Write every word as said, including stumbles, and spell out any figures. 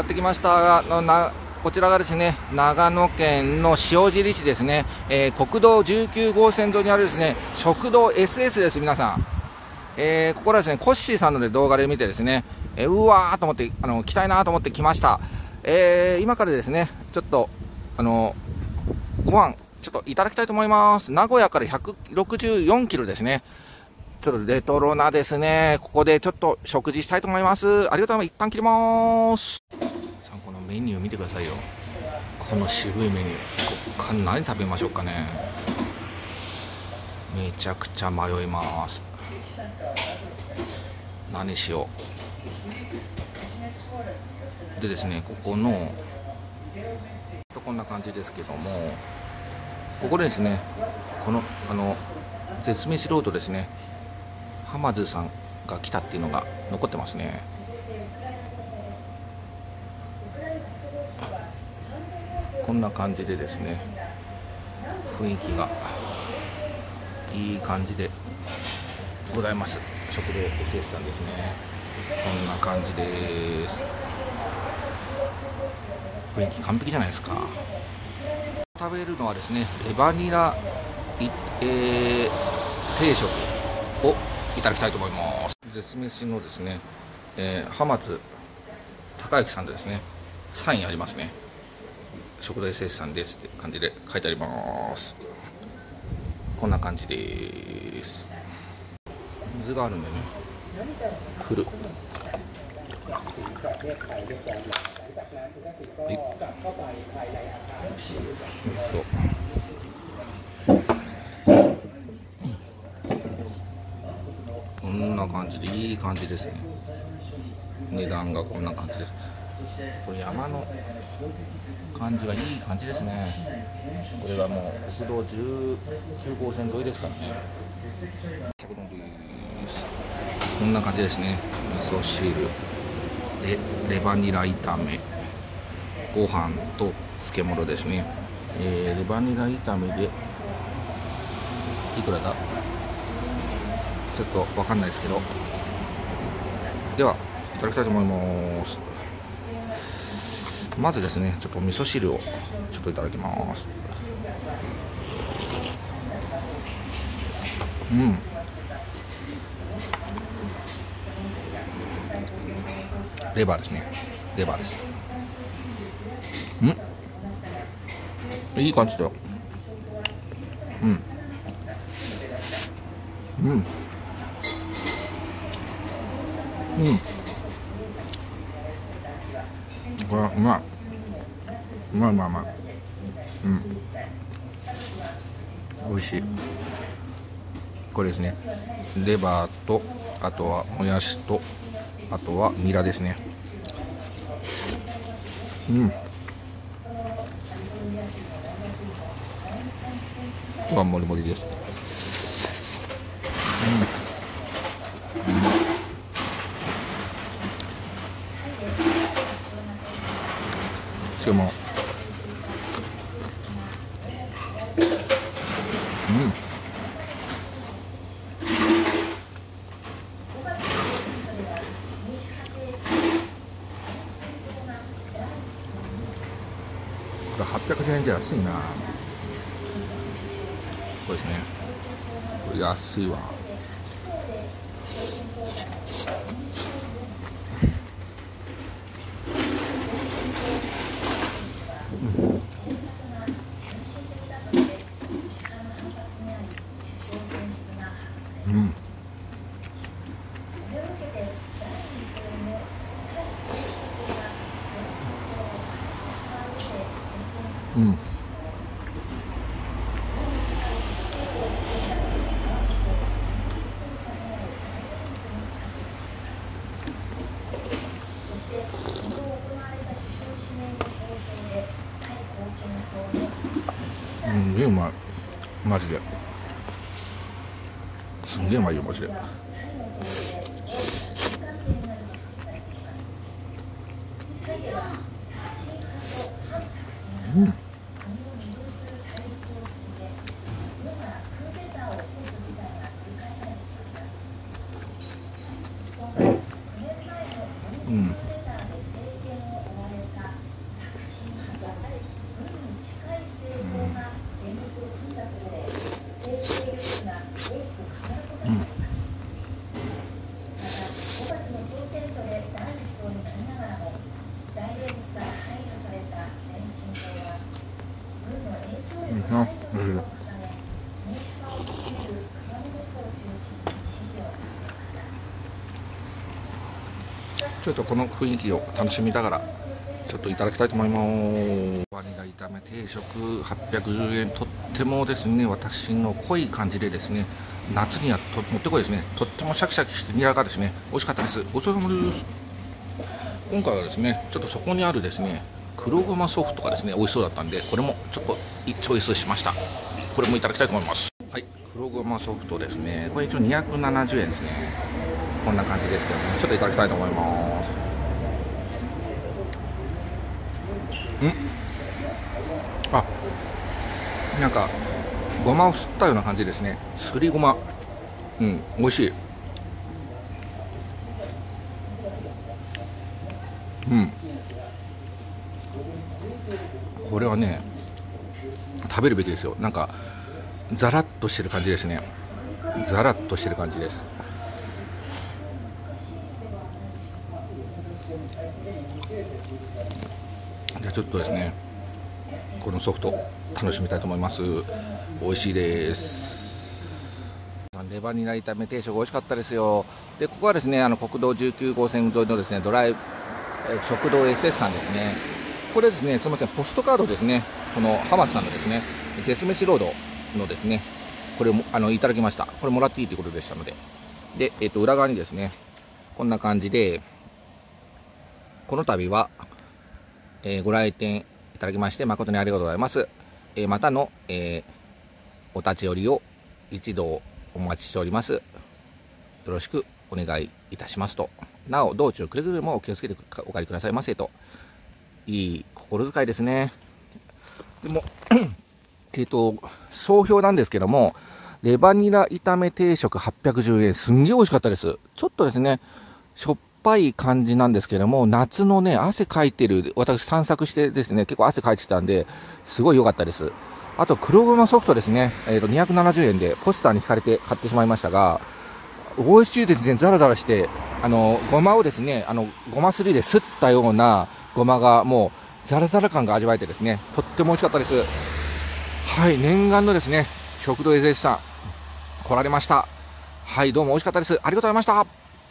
やってきましたのなこちらがですね、長野県の塩尻市ですね、えー、国道じゅうきゅうごうせん沿いにあるですね、食堂 エスエス です。皆さん、えー、ここはですね、コッシーさんの、ね、動画で見てですね、えー、うわーと思って、あの来たいなと思って来ました。えー、今からですね、ちょっとあのご飯ちょっといただきたいと思います。名古屋からひゃくろくじゅうよんキロですね。ちょっとレトロなですね、ここでちょっと食事したいと思います。ありがとうございます。一旦切ります。さん、このメニュー見てくださいよ。この渋いメニュー、こっから何食べましょうかね。めちゃくちゃ迷います。何しよう。でですね、ここのこんな感じですけども、ここでですね、このあの絶滅ロードですね、浜津さんが来たっていうのが残ってますね。こんな感じでですね、雰囲気がいい感じでございます。食堂 エスエス さんですね。こんな感じです。雰囲気完璧じゃないですか。食べるのはですね、レバニラ、えー、定食をいただきたいと思います。絶滅のですね、えー、浜津孝之さんでですね、サインありますね。食堂 エスエス さんですって感じで書いてあります。こんな感じです。水があるんでね、振る。はい、こんな感じでいい感じですね。値段がこんな感じです。これ山の感じがいい感じですね。これがもう国道じゅうきゅうごうせん沿いですからね。こんな感じですね。味噌汁でレバニラ炒め、ご飯と漬物ですね。えー、レバニラ炒めでいくらだちょっと分かんないですけど、ではいただきたいと思います。まずですね、ちょっと味噌汁をちょっといただきます。うん、レバーですね。レバーです。うん、いい感じだよ。うん、うん、うん、これうまい。うまいうまいうまい。うん、美味しい。これですね、レバーと、あとはもやしと、あとはニラですね。うん、ご飯もりもりです。うん、うん、しかも、うん、これはっぴゃくじゅうえんじゃ安いな。これですね、これ安いわ。うん、うん、すんげえうまい。マジで。すんげえうまいよ、マジで。うん。うん。 あ、おいしい。ちょっとこの雰囲気を楽しみながらちょっといただきたいと思います。バニラ炒め定食はっぴゃくじゅうえん、とってもですね私の濃い感じでですね、夏にはともってこいですね。とってもシャキシャキしてニラがですね美味しかったです。ごちそうさまです。今回はですねちょっとそこにあるですね黒ごまソフトがですね美味しそうだったんで、これもちょっとチョイスしました。これもいただきたいと思います。はい、黒ごまソフトですね。これ一応にひゃくななじゅうえんですね。こんな感じですけどね、ちょっといただきたいと思います。んあ、なんかごまをすったような感じですね。すりごま、うん、美味しい。うん、これはね食べるべきですよ。なんかザラッとしてる感じですね。ザラッとしてる感じです。じゃあちょっとですねこのソフト楽しみたいと思います。美味しいです。レバニラ炒め定食美味しかったですよ。でここはですねあの国道じゅうきゅうごうせん沿いのですねドライ食堂 エスエス さんですね。これですね、すみません、ポストカードですね、この浜田さんのですねデス飯ロードのですねこれをあのいただきました。これもらっていいということでしたので、で、えっと、裏側にですねこんな感じで、この度は、えー、ご来店いただきまして誠にありがとうございます。えー、またの、えー、お立ち寄りを一度お待ちしております。よろしくお願いいたしますと。なお道中くれぐれもお気をつけてお帰りくださいませと。いい心遣いですね。でもえっと総評なんですけども、レバニラ炒め定食はっぴゃくじゅうえん、すんげえ美味しかったです。ちょっとですねしょっぱい感じなんですけども、夏のね汗かいてる、私散策してですね結構汗かいてたんですごい良かったです。あと黒ごまソフトですね、えー、とにひゃくななじゅうえんでポスターに引かれて買ってしまいましたが、美味しいですね。ザラザラして、あのごまをですねあのごますりですったようなごまがもうザラザラ感が味わえてですねとっても美味しかったです。はい、念願のですね食堂 エスエス さん来られました。はい、どうも美味しかったです。ありがとうございました。